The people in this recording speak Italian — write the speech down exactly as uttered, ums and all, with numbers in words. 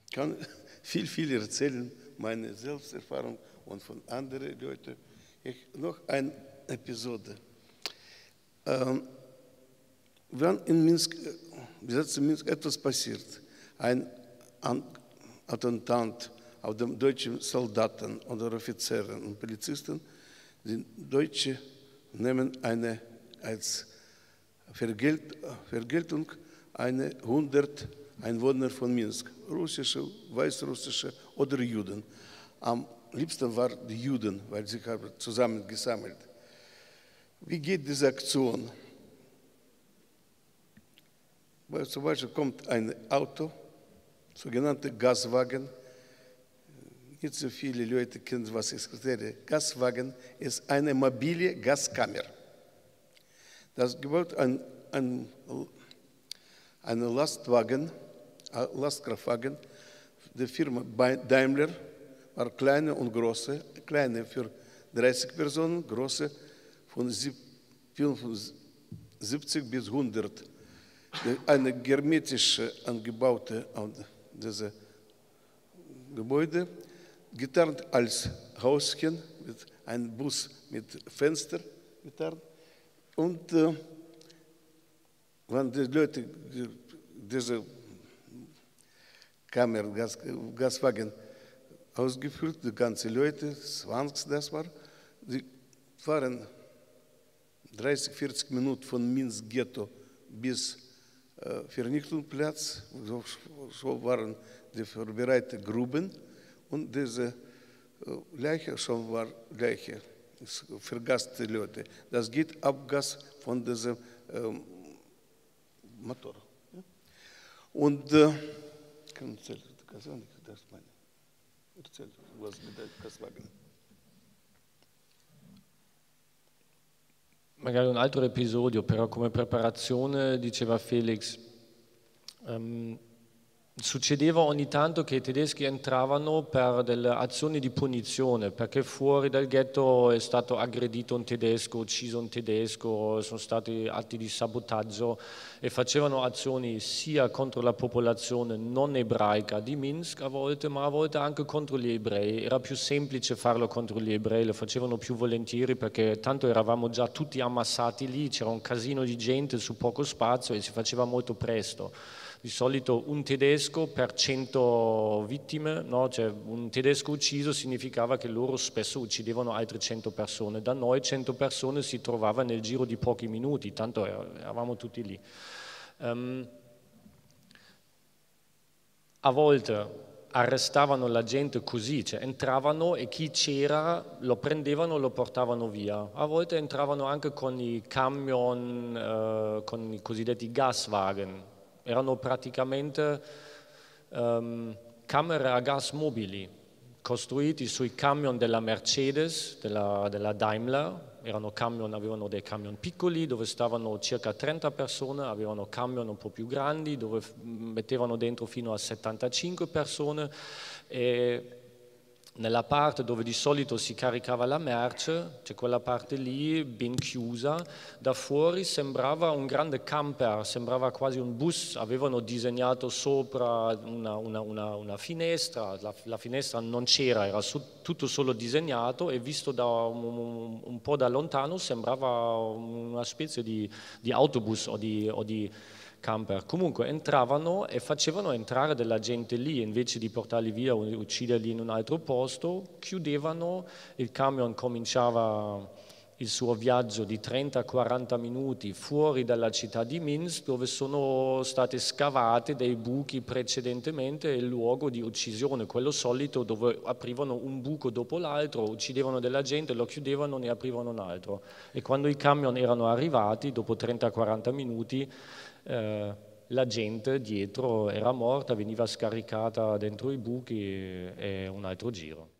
kann viel, viel erzählen, meine Selbsterfahrung und von anderen Leuten. Ich, noch eine Episode. Ähm, wenn in Minsk, besetzten Minsk etwas passiert, ein Attentat auf den deutschen Soldaten oder Offizieren und Polizisten, die Deutschen nehmen eine, als Vergelt, Vergeltung eine hundert Einwohner von Minsk, russische, weißrussische oder Juden. Am liebsten waren die Juden, weil sie haben zusammen gesammelt. Wie geht diese Aktion? Zum Beispiel kommt ein Auto, sogenannte Gaswagen. Nicht so viele Leute kennen, was ist das. Gaswagen ist eine mobile Gaskammer. Das gibt ein, ein, einen Lastwagen, Lastkraftwagen der Firma Daimler, war kleine und große, kleine für dreißig Personen, große von fünfundsiebzig bis hundert. Eine hermetisch angebaute diese Gebäude, getarnt als Hauschen, mit einem Bus mit Fenster getarnt. Und äh, wenn die Leute diese Kammer, Gas, Gaswagen ausgeführt, die ganzen Leute, zwanzig das war, die fahren dreißig, vierzig Minuten von Minsk Ghetto bis äh, Vernichtungsplatz. So, so waren die vorbereiteten Gruben und diese äh, Leiche schon war Leiche, vergasste Leute. Das geht Abgas von diesem ähm, Motor. Ja? Und äh, magari un altro episodio, però come preparazione, diceva Felix, um, succedeva ogni tanto che i tedeschi entravano per delle azioni di punizione, perché fuori dal ghetto è stato aggredito un tedesco, ucciso un tedesco, sono stati atti di sabotaggio e facevano azioni sia contro la popolazione non ebraica di Minsk a volte, ma a volte anche contro gli ebrei. Era più semplice farlo contro gli ebrei, lo facevano più volentieri perché tanto eravamo già tutti ammassati lì, c'era un casino di gente su poco spazio e si faceva molto presto. Di solito un tedesco per cento vittime, no? Cioè un tedesco ucciso significava che loro spesso uccidevano altre cento persone. Da noi cento persone si trovava nel giro di pochi minuti, tanto eravamo tutti lì. Um, a volte arrestavano la gente così, cioè entravano e chi c'era lo prendevano e lo portavano via. A volte entravano anche con i camion, eh, con i cosiddetti Gaswagen. Erano praticamente um, camere a gas mobili, costruiti sui camion della Mercedes, della, della Daimler. Erano camion, avevano dei camion piccoli dove stavano circa trenta persone, avevano camion un po' più grandi dove mettevano dentro fino a settantacinque persone e nella parte dove di solito si caricava la merce, c'è quella parte lì ben chiusa, da fuori sembrava un grande camper, sembrava quasi un bus, avevano disegnato sopra una, una, una, una finestra, la, la finestra non c'era, era su, tutto solo disegnato e visto da un, un po' da lontano sembrava una specie di, di autobus o di, o di camper. Comunque entravano e facevano entrare della gente lì, invece di portarli via o ucciderli in un altro posto, chiudevano, il camion cominciava il suo viaggio di trenta quaranta minuti fuori dalla città di Minsk, dove sono state scavate dei buchi precedentemente, il luogo di uccisione, quello solito dove aprivano un buco dopo l'altro, uccidevano della gente, lo chiudevano, ne aprivano un altro. E quando i camion erano arrivati, dopo trenta quaranta minuti, Eh, la gente dietro era morta, veniva scaricata dentro i buchi e un altro giro.